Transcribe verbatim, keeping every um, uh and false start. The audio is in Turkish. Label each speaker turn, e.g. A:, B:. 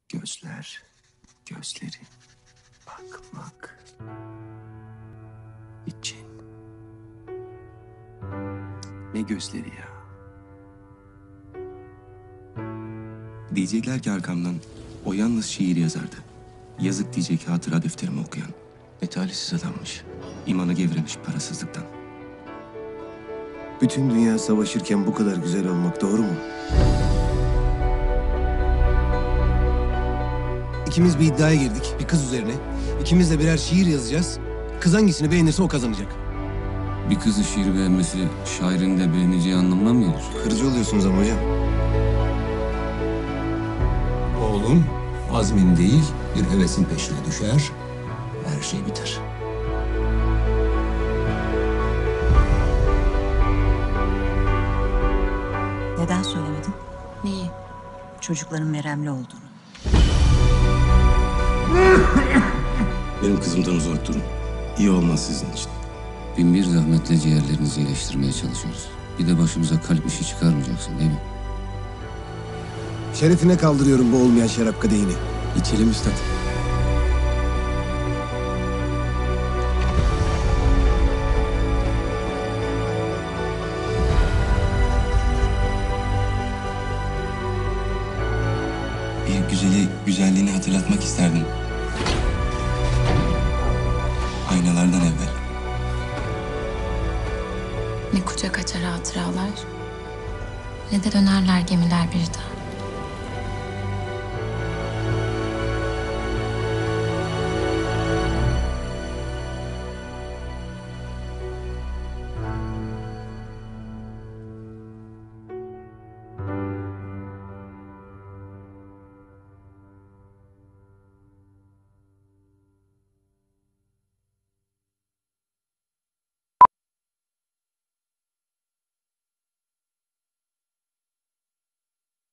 A: Gözler, gözleri, bakmak için. Ne gözleri ya? Diyecekler ki arkamdan, o yalnız şiir yazardı. Yazık diyecek hatıra defterimi okuyan. Ne talihsiz adammış. İmanı gevremiş parasızlıktan.
B: Bütün dünya savaşırken bu kadar güzel olmak doğru mu? İkimiz bir iddiaya girdik, bir kız üzerine. İkimiz de birer şiir yazacağız. Kız hangisini beğenirse o kazanacak.
C: Bir kızın şiir beğenmesi şairin de beğeneceği anlamına mı gelir?
B: Kırıcı oluyorsunuz ama hocam.
D: Oğlum azmin değil bir hevesin peşine düşer, her şey biter.
E: Neden söylemedin?
F: Neyi?
E: Çocukların meremli olduğunu.
A: Benim kızımdan uzak durun. İyi olmaz sizin için.
C: Bin bir zahmetle ciğerlerinizi iyileştirmeye çalışıyoruz. Bir de başımıza kalp işi çıkarmayacaksın değil mi?
B: Şerefine kaldırıyorum bu olmayan şarap kadehini.
A: İçelim üstad. Bir güzeli güzelliğini hatırlatmak isterdim. Aynalardan evvel.
F: Ne kucak açar hatıralar, ne de dönerler gemiler bir daha.